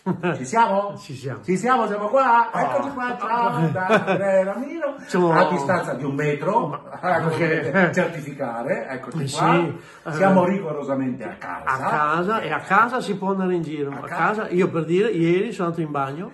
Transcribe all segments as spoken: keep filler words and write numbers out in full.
Ci siamo? Ci siamo. Ci siamo, siamo qua? Oh. Eccoci qua, ciao da Andrea Ramiro. Siamo... A distanza di un metro, Ma... come perché... potete certificare, eccoci sì, qua. Siamo rigorosamente a casa. A casa, e a casa si può andare in giro. A, a casa, casa, io per dire, ieri sono andato in bagno.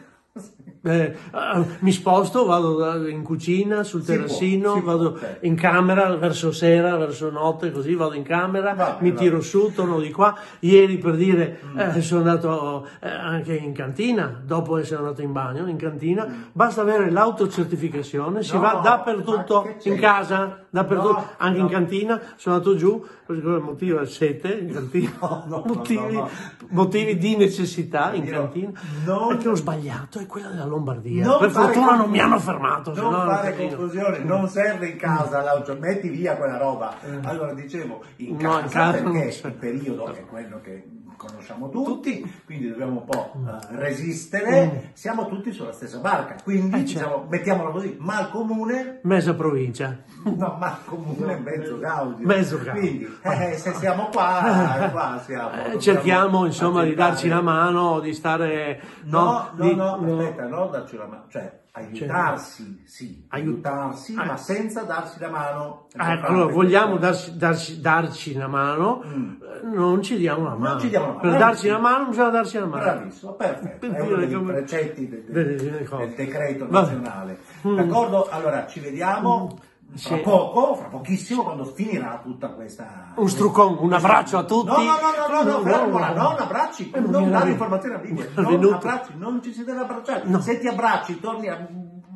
Eh, uh, mi sposto, vado in cucina, sul si terrassino, può, vado può, in camera verso sera, verso notte, così vado in camera, va, mi va. tiro su, torno di qua. Ieri per dire mm. eh, sono andato eh, anche in cantina, dopo essere andato in bagno, in cantina, mm. basta avere l'autocertificazione, si no, va dappertutto, in casa, dappertutto, no, anche no. in cantina, sono andato giù, per il motivo del sete, in cantina, no, no, motivi, no, no. motivi di necessità in Io cantina, non... perché ho sbagliato, è quella della Lombardia. Non per fortuna non mi hanno fermato. Non fare confusione, non serve in casa, l'auto, metti via quella roba. Allora dicevo, in casa, no, in casa perché il periodo è quello che conosciamo tutti, tutti. Quindi dobbiamo un po' uh, resistere, mm. siamo tutti sulla stessa barca, quindi eh, diciamo, certo. mettiamolo così, mal comune, mezza provincia. No, mal comune, mezzo gaudio. Mezzo gaudio. Quindi eh, se siamo qua, qua siamo. Eh, cerchiamo insomma di darci la mano, di stare... No, no, di, no, no, aspetta, no, darci la mano, cioè aiutarsi, sì, aiutarsi, ah. ma senza darsi la mano. Ah, allora, vogliamo darci, darci, darci la mano, mm. non ci diamo la mano. Non ci diamo la mano. Per darci la mano bisogna darci la mano. Bravissimo, perfetto. Per è uno dei come... precetti del, del, del, del decreto Vabbè. nazionale. Mm. D'accordo? Allora, ci vediamo. Mm. Fra sì. poco, fra pochissimo, quando finirà tutta questa... Un struccon, un abbraccio a tutti. No, no, no, no, no, no fermola, non abbracci, non, non dare informazioni a Livia, non abbracci, non ci si deve abbracciare. No. Se ti abbracci, torni a,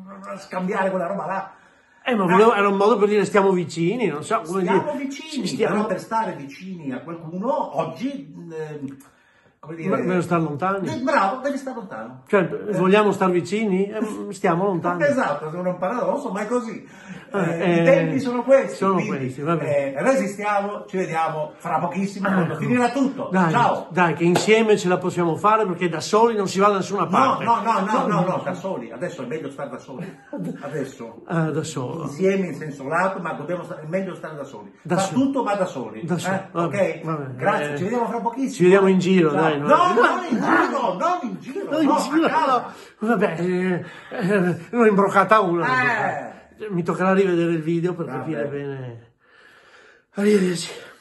a scambiare quella roba là. Eh, ma no. era un modo per dire stiamo vicini, non so come stiamo dire. vicini, stiamo... però per stare vicini a qualcuno, oggi... Eh, come dire... Devo stare lontani. Eh, bravo, devi stare lontano. Cioè, eh. vogliamo stare vicini? Eh, stiamo lontani. Esatto, è un paradosso, ma è così. Eh, eh, I tempi sono questi, sono quindi, questi va bene. Eh, resistiamo, ci vediamo fra pochissimo quando ecco. finirà tutto. Dai, ciao! Dai, che insieme ce la possiamo fare perché da soli non si va da nessuna parte. No, no, no, no, no, no, da soli, adesso è meglio stare da soli. Adesso. Ah, da soli. Insieme in senso lato, ma dobbiamo stare, è meglio stare da soli. Da Fa soli. tutto ma da soli. Da soli. Eh? Vabbè, ok? vabbè. Grazie, eh, ci vediamo fra pochissimo. Ci vediamo in giro, ciao. dai. No, no, non in giro, non in giro, non in no, giro, a casa. No. Vabbè, eh, eh, l'ho imbroccata una. Eh. Mi toccherà rivedere il video per Vabbè. capire bene. Arrivederci.